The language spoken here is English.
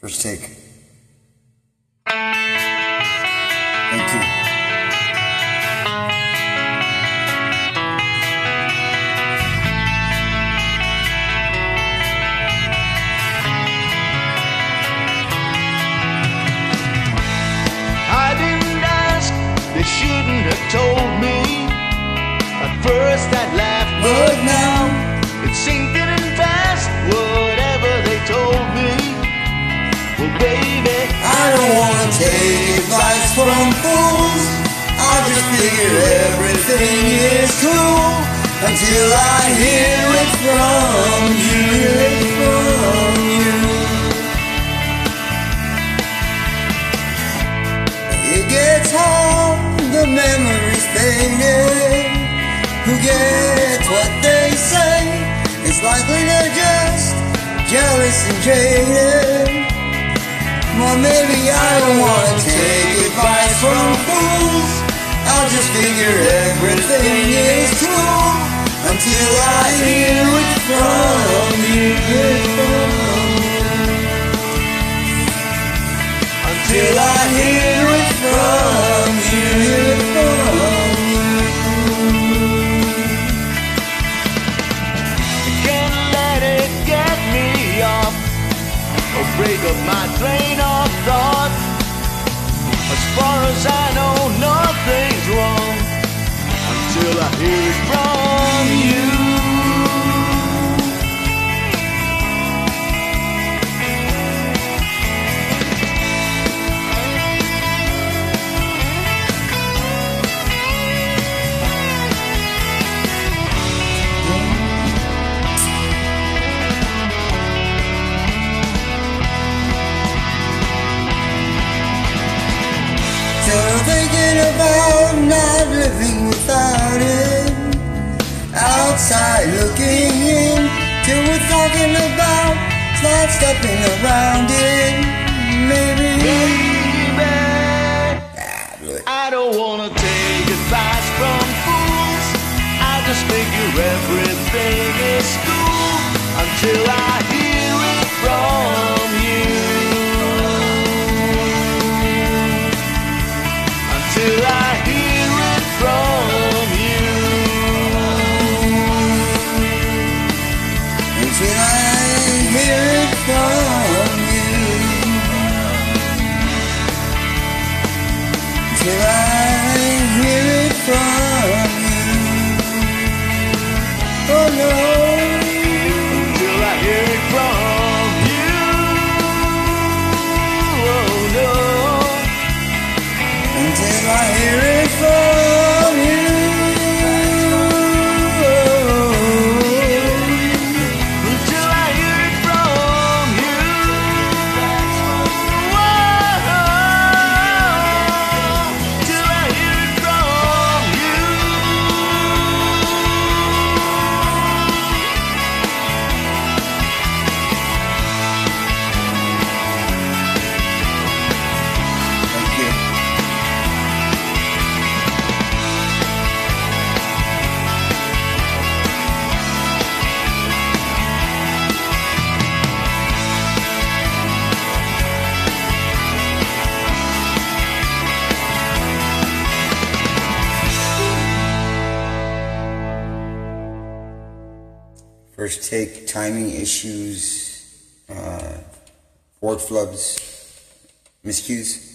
First take. Thank you. I didn't ask, they shouldn't have told me. At first I'd laugh, but now it's sinking in fast. Whatever they told me, well baby, I don't wanna take advice from fools. I just figure everything is cool until I hear it from you. It gets hard, the memories faded. Who gets what they say? It's likely they're just jealous and jaded. Well, maybe I don't wanna take advice from fools. I'll just figure everything is cool until I hear it from you. Until I hear it from you. can't let it get me off or break up my train of thought. As far as I know, nothing's wrong until I hear it from you. Still thinking about not living without it. Outside looking in, till we're talking about not stepping around it. Maybe I don't wanna take advice from fools. I just figure everything is cool until I hear it from you. Till I hear it from you. until I hear it from you. Till I hear it from you. Oh no. Till I hear it from you. Oh no. Until I hear it from you. Until I hear it from you. Whoa. Till I hear it from you. Thank you. First take, timing issues, forward flubs, miscues.